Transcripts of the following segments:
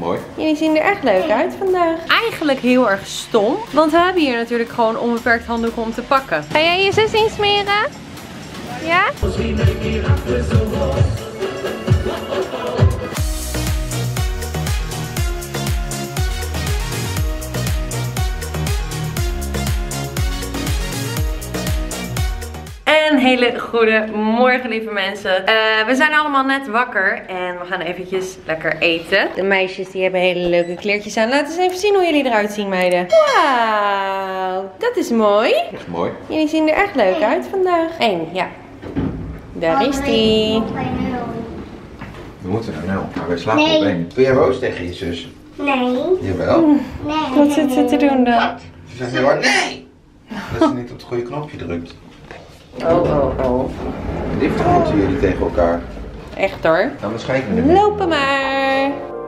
Mooi. Jullie zien er echt leuk uit vandaag. Eigenlijk heel erg stom, want we hebben hier natuurlijk gewoon onbeperkt handdoeken om te pakken. Ga jij je zus insmeren? Ja? Een hele goede morgen, lieve mensen. We zijn allemaal net wakker en we gaan eventjes lekker eten. De meisjes die hebben hele leuke kleertjes aan. Laten we eens even zien hoe jullie eruit zien, meiden. Wauw, dat is mooi. Dat is mooi. Jullie zien er echt leuk uit vandaag. 1, ja. Daar is die. We moeten nou nou. Maar wij slapen op 1. Doe jij boos tegen je zus? Nee. Jawel. Nee. Wat zit ze te doen dan? Ze zegt heel hard nee! Dat ze niet op het goede knopje drukt. Oh. Liefde moeten jullie tegen elkaar. Echt hoor. Dan schijnen we er. Lopen maar.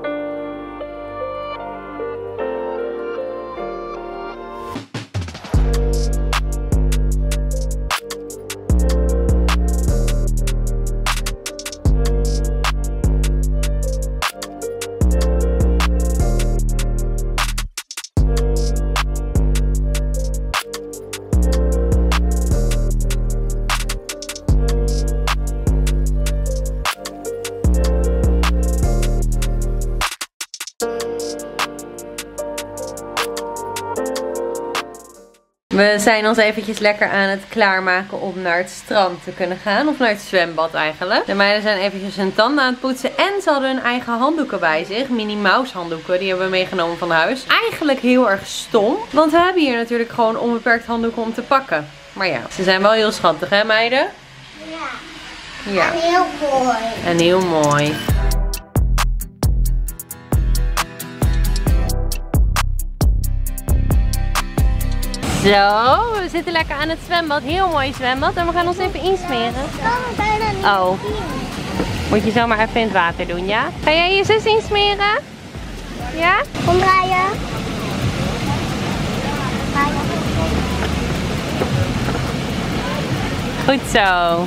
We zijn ons eventjes lekker aan het klaarmaken om naar het strand te kunnen gaan. Of naar het zwembad eigenlijk. De meiden zijn eventjes hun tanden aan het poetsen. En ze hadden hun eigen handdoeken bij zich. Minnie Mouse handdoeken. Die hebben we meegenomen van huis. Eigenlijk heel erg stom. Want we hebben hier natuurlijk gewoon onbeperkt handdoeken om te pakken. Maar ja, ze zijn wel heel schattig, hè meiden? Ja. En heel mooi. En heel mooi. Zo, we zitten lekker aan het zwembad. Heel mooi zwembad. En we gaan ons even insmeren. Ik kan het bijna niet zien. Moet je zomaar even in het water doen, ja? Ga jij je zus insmeren? Ja? Omdraaien. Goed zo.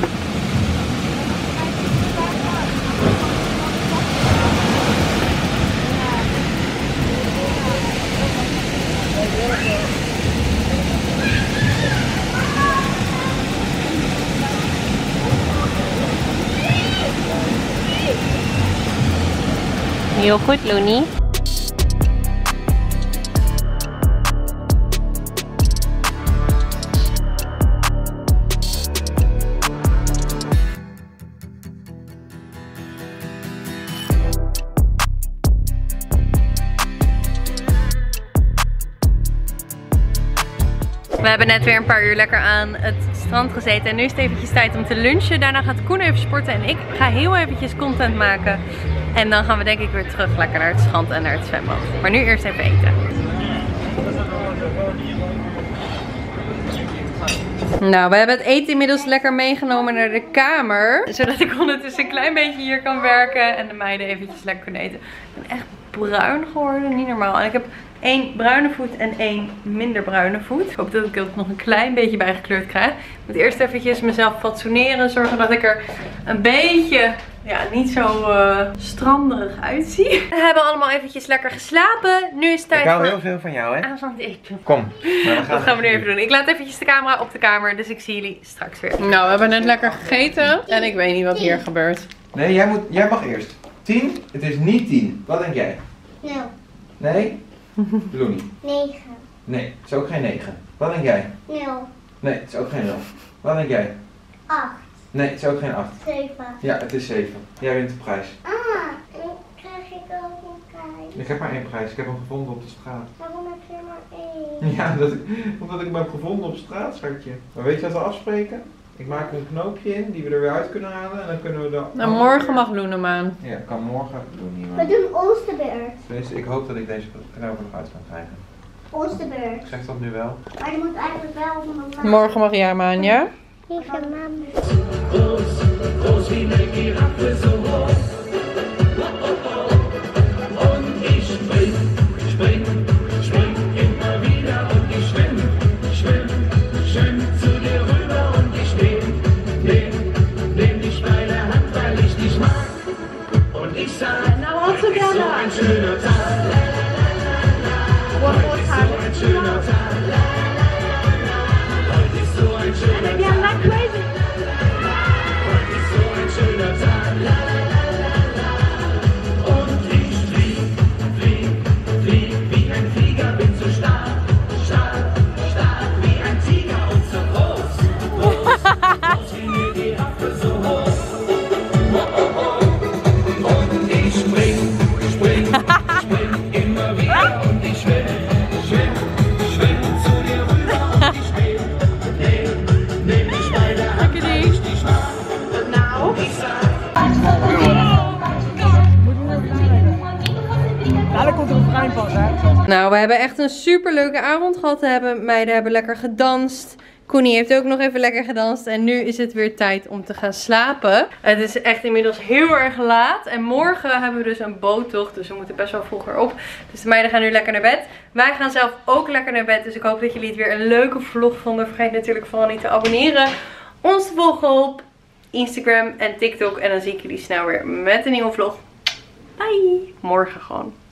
Heel goed, Loenie. We hebben net weer een paar uur lekker aan het strand gezeten en nu is het eventjes tijd om te lunchen. Daarna gaat Koen even sporten en ik ga heel eventjes content maken. En dan gaan we denk ik weer terug lekker naar het strand en naar het zwembad. Maar nu eerst even eten. Nou, we hebben het eten inmiddels lekker meegenomen naar de kamer. Zodat ik ondertussen een klein beetje hier kan werken en de meiden eventjes lekker kunnen eten. Ik ben echt bruin geworden, niet normaal. En ik heb 1 bruine voet en 1 minder bruine voet. Ik hoop dat ik het nog een klein beetje bijgekleurd krijg. Ik moet eerst eventjes mezelf fatsoeneren. Zorgen dat ik er een beetje, ja, niet zo stranderig uitzie. We hebben allemaal eventjes lekker geslapen. Nu is het tijd Ik hou voor heel veel van jou, hè? avond eten. Kom. Dat gaan we nu even doen. Ik laat eventjes de camera op de kamer. Dus ik zie jullie straks weer. Nou, we hebben net lekker gegeten. En ik weet niet wat hier gebeurt. Nee, jij mag eerst. 10? Het is niet 10. Wat denk jij? 0. Nee? Loenie. 9. Nee, het is ook geen 9. Wat denk jij? 0. Nee, het is ook geen 0. Wat denk jij? 8. Nee, het is ook geen 8. 7. Ja, het is 7. Jij wint de prijs. Ah, dan krijg ik ook een prijs. Ik heb maar 1 prijs. Ik heb hem gevonden op de straat. Waarom heb je maar 1? Ja, omdat ik hem heb gevonden op straat, schatje. Maar weet je wat we afspreken? Ik maak er een knoopje in die we er weer uit kunnen halen en dan kunnen we dan... Nou, morgen mag Loene aan. Ja, kan morgen doen niet We meer. doen Oosterbeurt. Tenminste, ik hoop dat ik deze knoop er nog uit kan krijgen. Oosterbeurt. Ik zeg dat nu wel. Maar je moet eigenlijk wel mama. Morgen mag jij hem aan, ja? Lieve mama. Groß wie eine Giraffe so hoch. Und ich spring immer wieder und ich schwimm zu dir rüber und ich nehm dich bei der Hand, weil ich dich mag. Und ich sag, so ein schöner Tag. One more time. Ein schöner Tag. Heute ist so ein schöner Maybe I'm not crazy. Heute ist so ein schöner Tag. Und ich flieg wie ein Flieger, bin so stark wie ein Tiger und so groß wie mir die Affe so hoch. Und ich spring immer wieder und ich schwimm zu dir rüber und ich nehm dich bei der Hand, ich dich mag. Now. Ich sag, Nou, we hebben echt een super leuke avond gehad. Meiden hebben lekker gedanst. Koenie heeft ook nog even lekker gedanst. En nu is het weer tijd om te gaan slapen. Het is echt inmiddels heel erg laat. En morgen hebben we dus een boottocht. Dus we moeten best wel vroeger op. Dus de meiden gaan nu lekker naar bed. Wij gaan zelf ook lekker naar bed. Dus ik hoop dat jullie het weer een leuke vlog vonden. Vergeet natuurlijk vooral niet te abonneren. Ons te volgen op Instagram en TikTok. En dan zie ik jullie snel weer met een nieuwe vlog. Bye! Morgen gewoon.